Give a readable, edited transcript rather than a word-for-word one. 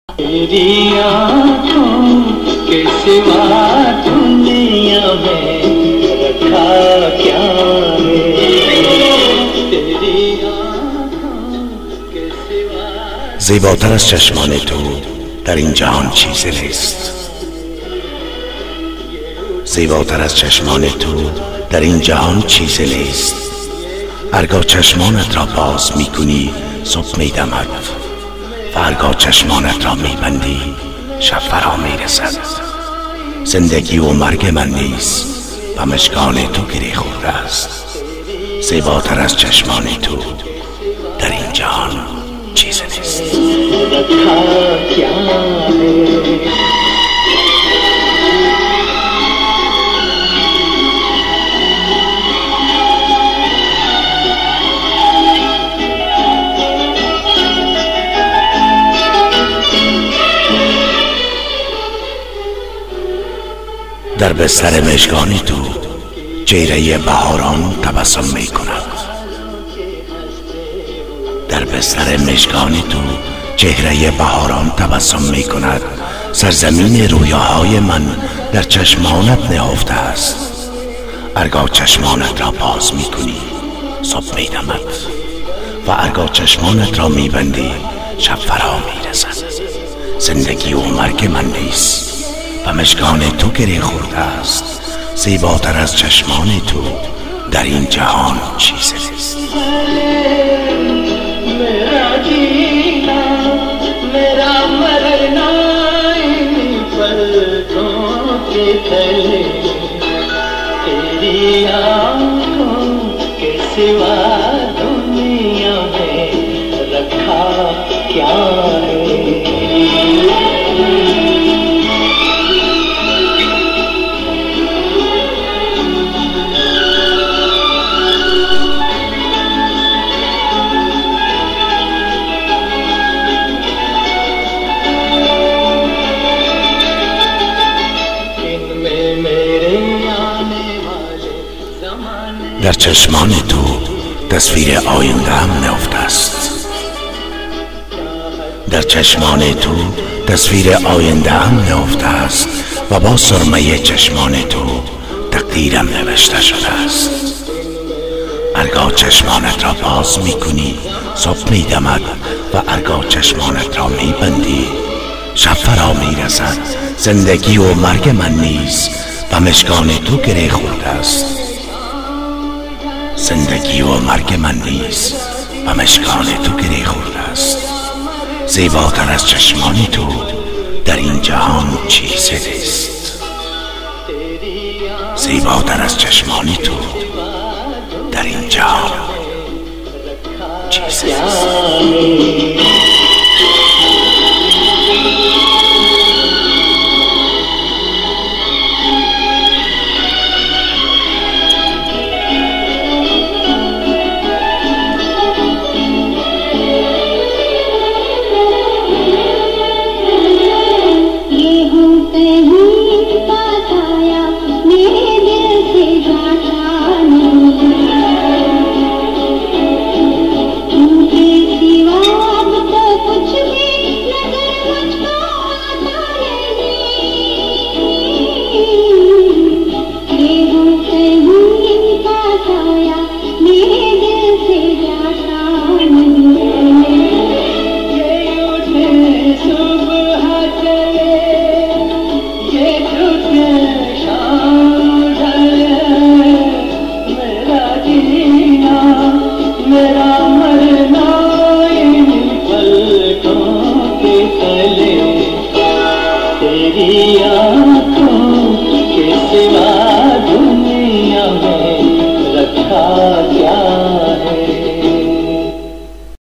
तेरी आँखों के सिवा दुनिया में रखा क्या है। तेरी आँखों के सिवा زیباتر از چشمان تو در این جهان چیزی نیست. زیباتر از چشمان تو در این جهان چیزی نیست. هرگاه چشمانت را باز میکنی صبح میدمد و هرگاه چشمانت را میبندی شب فرا میرسد. زندگی و مرگ من نیز و مشکان تو گره خورده است. زیباتر از چشمان تو در این جهان چیزی نیست. در بستر مشکانی تو چهره بهاران تبسم می کند. در بستر مشکانی تو چهره بهاران تبسم می کند. سرزمین رویاهای من در چشمانت نهفته است. هرگاه چشمانت را باز می کنی صبح می دمد و هرگاه چشمانت را می بندی شب فرا می رسد. زندگی و مرگ من نیست و مشکان تو گره خورده است. زیباتر از چشمان تو در این جهان چیزی نیست. मेरा जीना मेरा मरना इन पलकों के तले तेरी आँखों के सिवा दुनिया में रखा क्या है। در چشمان تو تصویر آینده هم نهفته است. در چشمان تو تصویر آینده هم نهفته است و با سرمه چشمان تو تقدیرم نوشته شده است. هرگاه چشمانت را باز میکنی صبح میدمد و هرگاه چشمانت را میبندی شب فرا میرسد. زندگی و مرگ من نیز و مشکان تو گره خورده است. زندگی و مرگ من نیز و مشکان تو گره خورده است. زیباتر از چشمان تو در این جهان چیزی نیست. زیباتر از چشمان تو در این جهان چیزی نیست. मेरा मरना इन पलकों के तले तेरी आँखों के सिवा